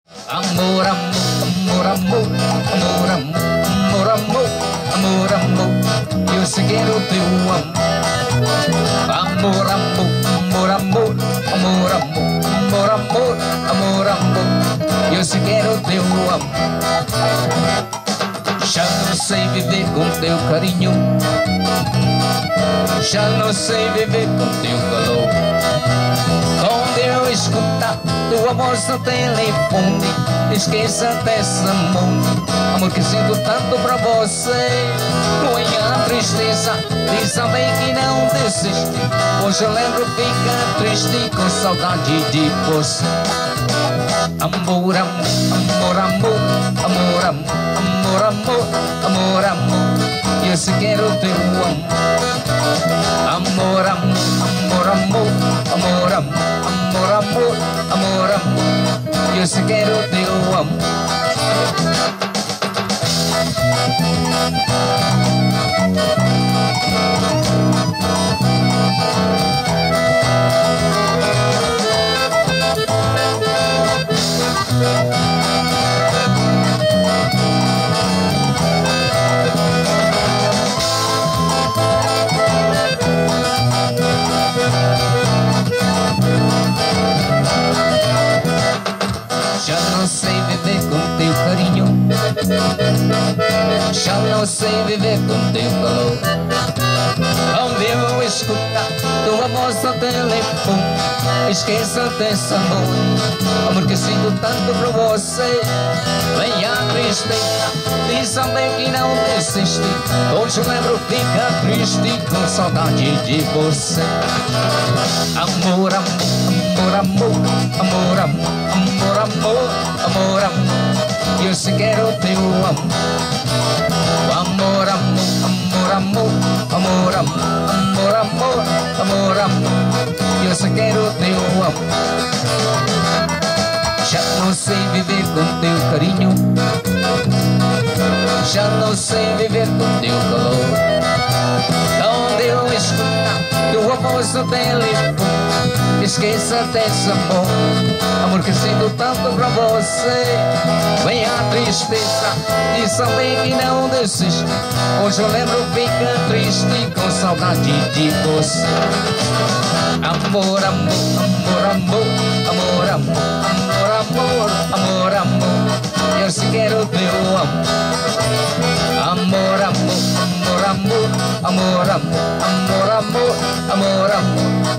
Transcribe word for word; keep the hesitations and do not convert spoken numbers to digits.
Amor, amor, amor, amor, amor, amor, amor, amor, amor, eu sei que quero teu amor. Amor, amor, amor, amor, amor, amor, amor, amor, amor, eu sei que quero teu amor. Já não sei viver com teu carinho, já não sei viver com teu calor. Quando eu escutar tua voz no telefone, esqueça desse amor, amor que sinto tanto pra você. Não é a tristeza de saber que não desiste, hoje eu lembro, fica triste com saudade de você. Amor, amor, amor, amor, amor, amor, amor, amor, amor, eu sei que quero teu amor. Amor, amor, amor, amor, amor, amor, amor, amor, amor, eu sei que quero teu amor. Já não sei viver com teu carinho, já não sei viver com teu calor. Quando eu escutar tua voz no telefone, esqueça desse amor, amor que sinto tanto por você. Vem a tristeza de saber que não desiste, hoje eu lembro, fica triste com saudade de você. Amor, amor, amor, amor, amor, amor, amor, amor, amor, eu sei que quero teu amor. Amor, amor, amor, amor, amor, amor, amor, amor, amor, eu sei que quero teu amor. Já não sei viver com teu carinho, já não sei viver com teu calor. Quando eu escutar tua voz no telefone, esqueça desse amor, amor que sinto tanto pra você. Vem a tristeza de saber que não desiste, hoje eu lembro, fica triste com saudade de você. Amor, amor, amor, amor, amor, amor, amor, amor, amor, eu sei que quero teu amor. Amor, amor, amor, amor, amor, amor, amor, amor, amor,